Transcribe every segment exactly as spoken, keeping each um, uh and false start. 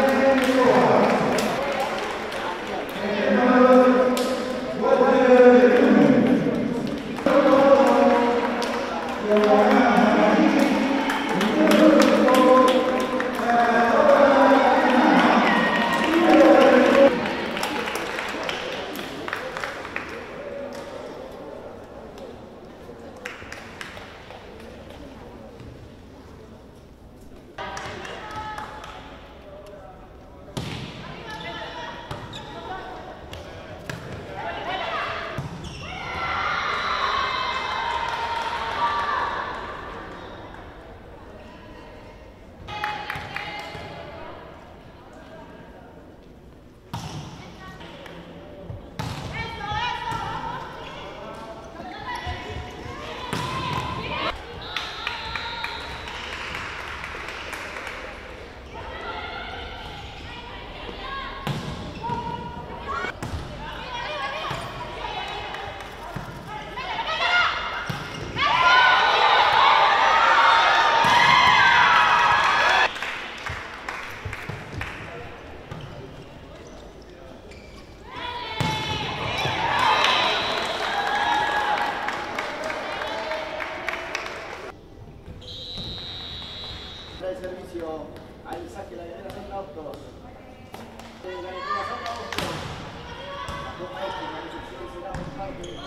El servicio al saque, la galera son autos. La galera son autos. Dos autos, la recepción será por parte de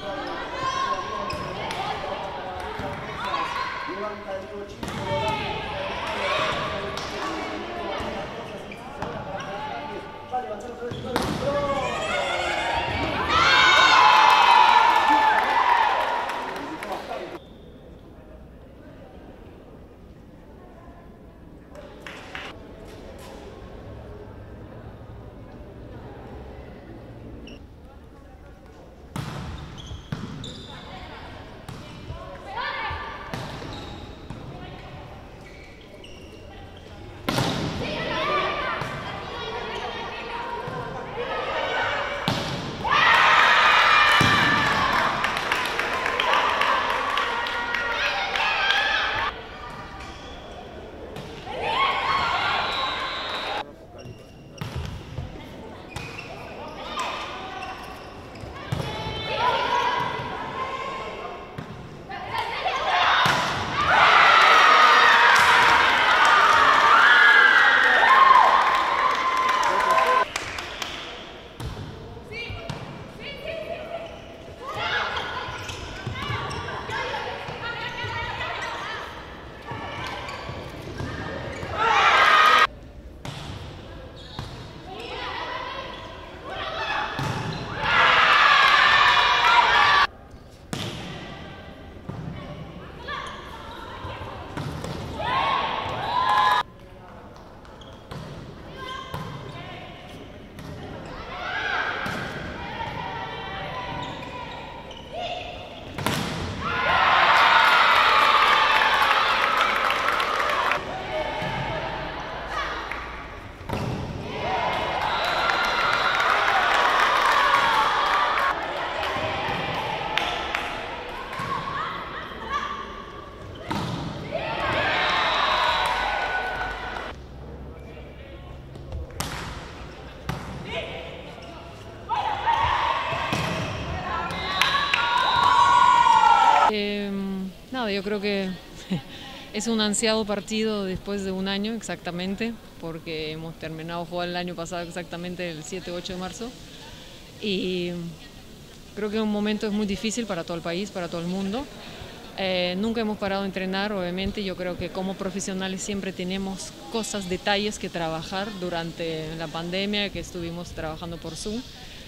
levanta el cochino, va a levantar otra vez el Eh, nada, yo creo que es un ansiado partido después de un año exactamente, porque hemos terminado de jugar el año pasado exactamente el siete ocho de marzo y creo que un momento es muy difícil para todo el país, para todo el mundo. Eh, nunca hemos parado de entrenar, obviamente. Yo creo que como profesionales siempre tenemos cosas, detalles que trabajar durante la pandemia, que estuvimos trabajando por Zoom,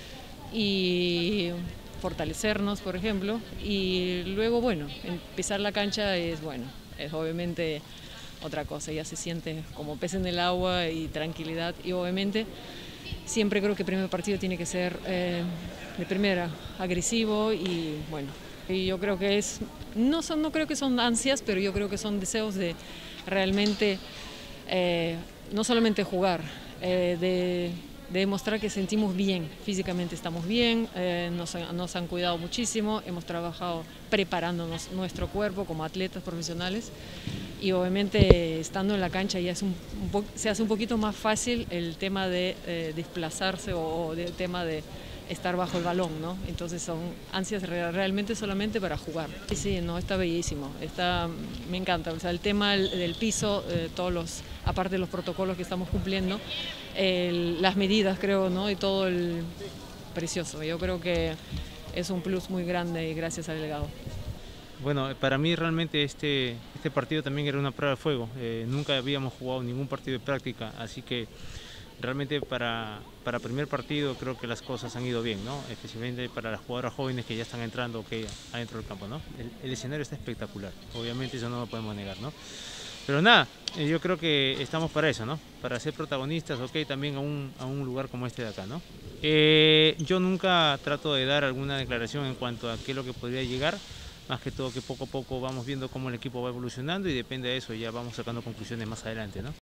y fortalecernos, por ejemplo, y luego, bueno, pisar la cancha es, bueno, es obviamente otra cosa, ya se siente como pez en el agua y tranquilidad, y obviamente siempre creo que el primer partido tiene que ser eh, de primera, agresivo y bueno, y yo creo que es, no, son, no creo que son ansias, pero yo creo que son deseos de realmente, eh, no solamente jugar, eh, de de demostrar que sentimos bien, físicamente estamos bien, eh, nos, nos han cuidado muchísimo, hemos trabajado preparándonos nuestro cuerpo como atletas profesionales y obviamente estando en la cancha ya es un, un se hace un poquito más fácil el tema de eh, desplazarse o, o el tema de estar bajo el balón, ¿no? Entonces son ansias realmente solamente para jugar. Sí, sí, no, está bellísimo, está, me encanta, o sea, el tema del, del piso, eh, todos los, aparte de los protocolos que estamos cumpliendo, el, las medidas creo, ¿no? Y todo el precioso, yo creo que es un plus muy grande y gracias al delegado. Bueno, para mí realmente este, este partido también era una prueba de fuego, eh, nunca habíamos jugado ningún partido de práctica, así que realmente para, para primer partido creo que las cosas han ido bien, ¿no? Especialmente para las jugadoras jóvenes que ya están entrando okay, adentro del campo, ¿no? El, el escenario está espectacular, obviamente eso no lo podemos negar, ¿no? Pero nada, yo creo que estamos para eso, ¿no? Para ser protagonistas, ok, también a un, a un lugar como este de acá, ¿no? Eh, yo nunca trato de dar alguna declaración en cuanto a qué es lo que podría llegar, más que todo que poco a poco vamos viendo cómo el equipo va evolucionando y depende de eso ya vamos sacando conclusiones más adelante, ¿no?